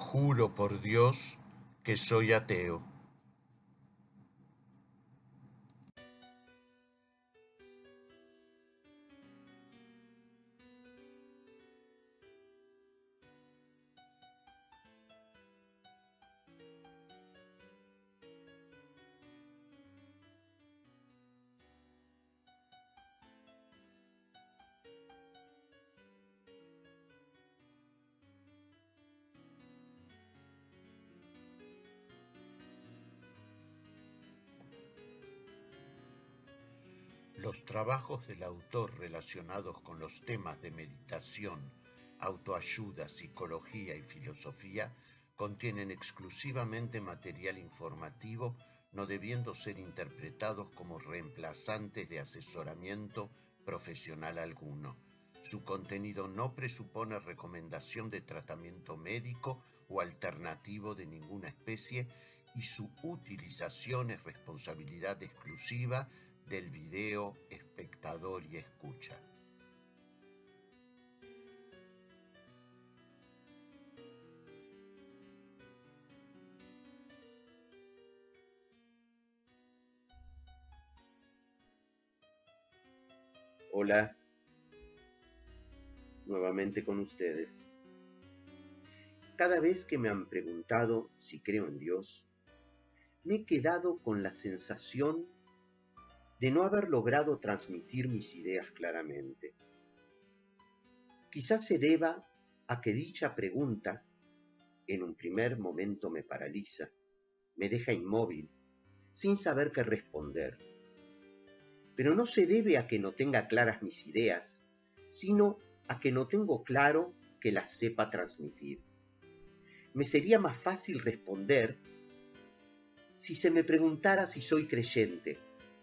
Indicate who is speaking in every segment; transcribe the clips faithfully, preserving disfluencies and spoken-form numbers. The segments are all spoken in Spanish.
Speaker 1: Juro por Dios que soy ateo. Los trabajos del autor relacionados con los temas de meditación, autoayuda, psicología y filosofía contienen exclusivamente material informativo, no debiendo ser interpretados como reemplazantes de asesoramiento profesional alguno. Su contenido no presupone recomendación de tratamiento médico o alternativo de ninguna especie y su utilización es responsabilidad exclusiva del video, espectador y escucha.
Speaker 2: Hola, nuevamente con ustedes. Cada vez que me han preguntado si creo en Dios, me he quedado con la sensación de no haber logrado transmitir mis ideas claramente. Quizás se deba a que dicha pregunta en un primer momento me paraliza, me deja inmóvil, sin saber qué responder. Pero no se debe a que no tenga claras mis ideas, sino a que no tengo claro que las sepa transmitir. Me sería más fácil responder si se me preguntara si soy creyente.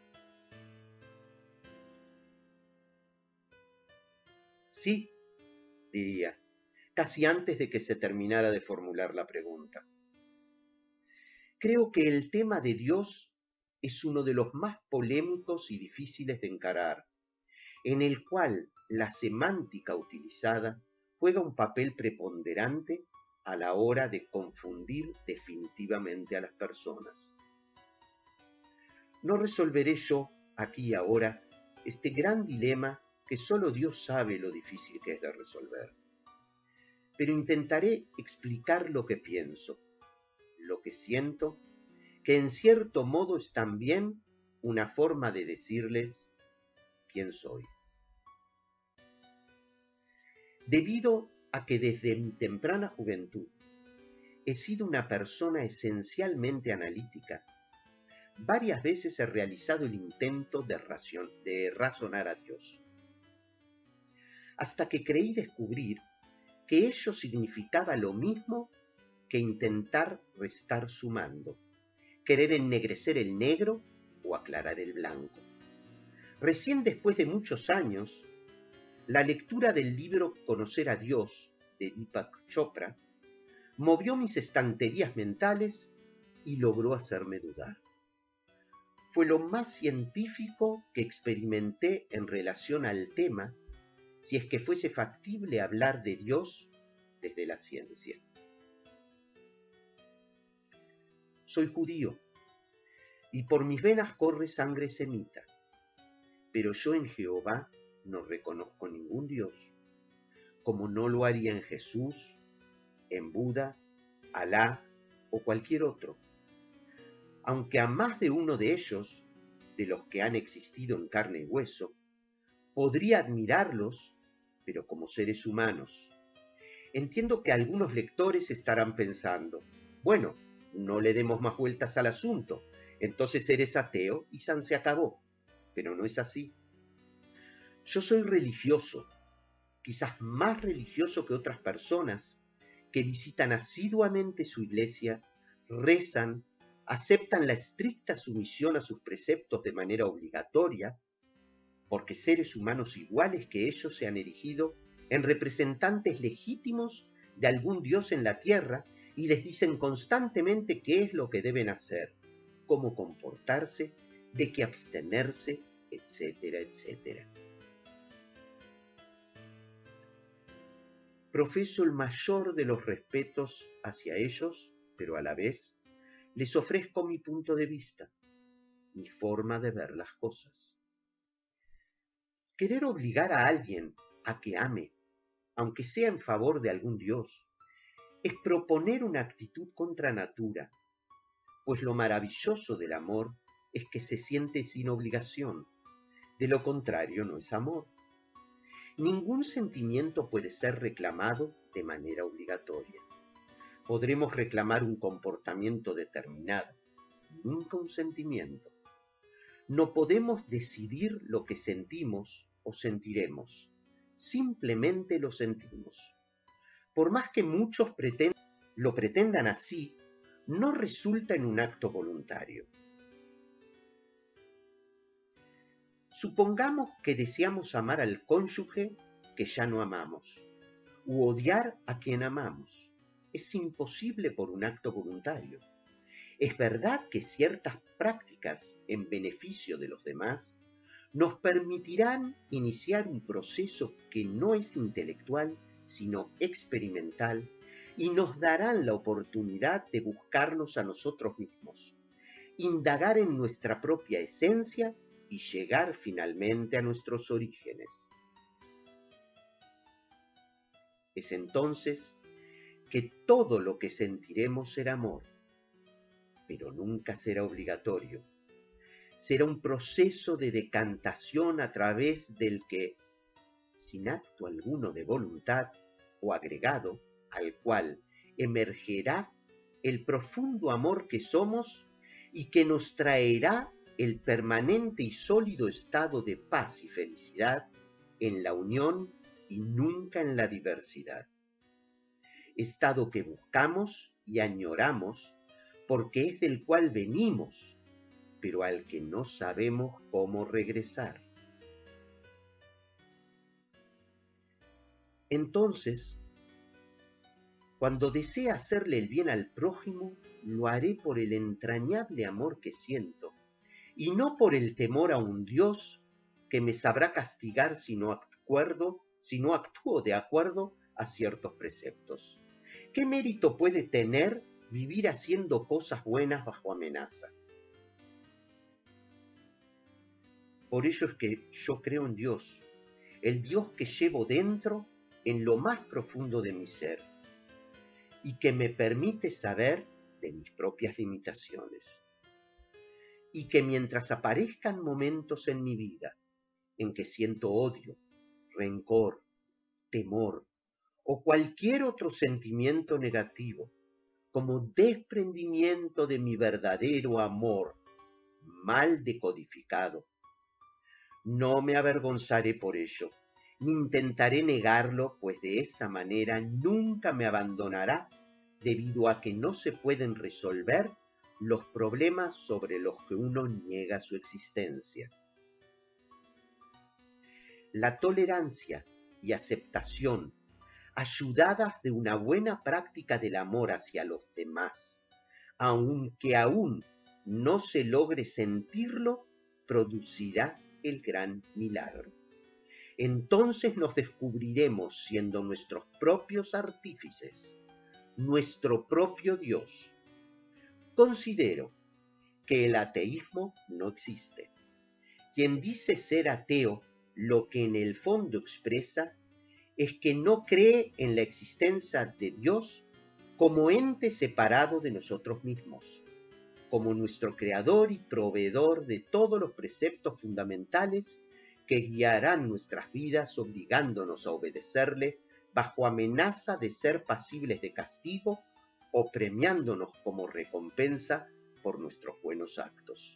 Speaker 2: Sí, diría, casi antes de que se terminara de formular la pregunta. Creo que el tema de Dios es uno de los más polémicos y difíciles de encarar, en el cual la semántica utilizada juega un papel preponderante a la hora de confundir definitivamente a las personas. No resolveré yo, aquí y ahora, este gran dilema que solo Dios sabe lo difícil que es de resolver. Pero intentaré explicar lo que pienso, lo que siento, que en cierto modo es también una forma de decirles quién soy. Debido a que desde mi temprana juventud he sido una persona esencialmente analítica, varias veces he realizado el intento de, racion- de razonar a Dios, hasta que creí descubrir que ello significaba lo mismo que intentar restar sumando, querer ennegrecer el negro o aclarar el blanco. Recién después de muchos años, la lectura del libro Conocer a Dios de Deepak Chopra movió mis estanterías mentales y logró hacerme dudar. Fue lo más científico que experimenté en relación al tema, si es que fuese factible hablar de Dios desde la ciencia. Soy judío y por mis venas corre sangre semita, pero yo en Jehová no reconozco ningún Dios, como no lo haría en Jesús, en Buda, Alá o cualquier otro. Aunque a más de uno de ellos, de los que han existido en carne y hueso, podría admirarlos, pero como seres humanos. Entiendo que algunos lectores estarán pensando, bueno, no le demos más vueltas al asunto, entonces eres ateo y san se acabó. Pero no es así. Yo soy religioso, quizás más religioso que otras personas que visitan asiduamente su iglesia, rezan, aceptan la estricta sumisión a sus preceptos de manera obligatoria, porque seres humanos iguales que ellos se han erigido en representantes legítimos de algún Dios en la tierra y les dicen constantemente qué es lo que deben hacer, cómo comportarse, de qué abstenerse, etcétera, etcétera. profeso el mayor de los respetos hacia ellos, pero a la vez les ofrezco mi punto de vista, mi forma de ver las cosas. Querer obligar a alguien a que ame, aunque sea en favor de algún dios, es proponer una actitud contra natura, pues lo maravilloso del amor es que se siente sin obligación. De lo contrario, no es amor. Ningún sentimiento puede ser reclamado de manera obligatoria. Podremos reclamar un comportamiento determinado, nunca un sentimiento. No podemos decidir lo que sentimos o sentiremos, simplemente lo sentimos. Por más que muchos pretend- lo pretendan así, no resulta en un acto voluntario. Supongamos que deseamos amar al cónyuge que ya no amamos, u odiar a quien amamos. Es imposible por un acto voluntario. Es verdad que ciertas prácticas en beneficio de los demás nos permitirán iniciar un proceso que no es intelectual, sino experimental, y nos darán la oportunidad de buscarnos a nosotros mismos, indagar en nuestra propia esencia y llegar finalmente a nuestros orígenes. Es entonces que todo lo que sentiremos será amor, pero nunca será obligatorio. Será un proceso de decantación a través del que, sin acto alguno de voluntad o agregado, al cual emergerá el profundo amor que somos y que nos traerá el permanente y sólido estado de paz y felicidad en la unión y nunca en la diversidad. Estado que buscamos y añoramos porque es del cual venimos, pero al que no sabemos cómo regresar. Entonces, cuando desee hacerle el bien al prójimo, lo haré por el entrañable amor que siento, y no por el temor a un Dios que me sabrá castigar si no acuerdo, si no actúo de acuerdo a ciertos preceptos. ¿Qué mérito puede tener vivir haciendo cosas buenas bajo amenaza? Por ello es que yo creo en Dios, el Dios que llevo dentro en lo más profundo de mi ser y que me permite saber de mis propias limitaciones. Y que mientras aparezcan momentos en mi vida en que siento odio, rencor, temor o cualquier otro sentimiento negativo, como desprendimiento de mi verdadero amor mal decodificado, no me avergonzaré por ello, ni intentaré negarlo, pues de esa manera nunca me abandonará, debido a que no se pueden resolver los problemas sobre los que uno niega su existencia. La tolerancia y aceptación, ayudadas de una buena práctica del amor hacia los demás, aunque aún no se logre sentirlo, producirá el gran milagro. Entonces nos descubriremos siendo nuestros propios artífices, nuestro propio Dios. Considero que el ateísmo no existe. Quien dice ser ateo, lo que en el fondo expresa es que no cree en la existencia de Dios como ente separado de nosotros mismos, como nuestro creador y proveedor de todos los preceptos fundamentales que guiarán nuestras vidas obligándonos a obedecerle bajo amenaza de ser pasibles de castigo o premiándonos como recompensa por nuestros buenos actos.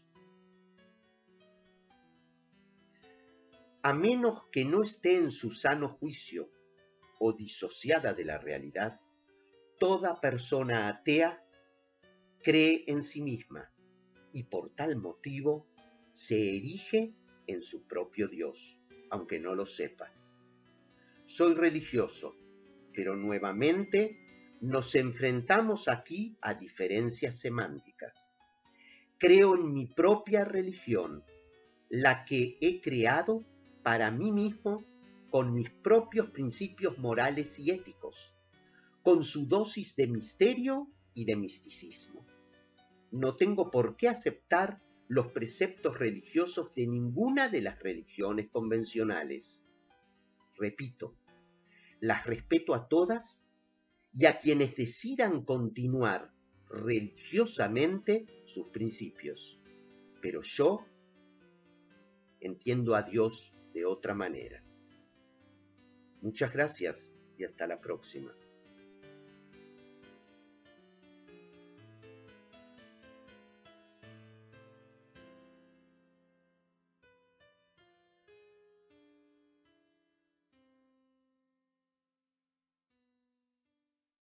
Speaker 2: A menos que no esté en su sano juicio o disociada de la realidad, toda persona atea cree en sí misma y por tal motivo se erige en su propio Dios, aunque no lo sepa. Soy religioso, pero nuevamente nos enfrentamos aquí a diferencias semánticas. Creo en mi propia religión, la que he creado para mí mismo con mis propios principios morales y éticos, con su dosis de misterio y de misticismo. No tengo por qué aceptar los preceptos religiosos de ninguna de las religiones convencionales. Repito, las respeto a todas y a quienes decidan continuar religiosamente sus principios. Pero yo entiendo a Dios de otra manera. Muchas gracias y hasta la próxima.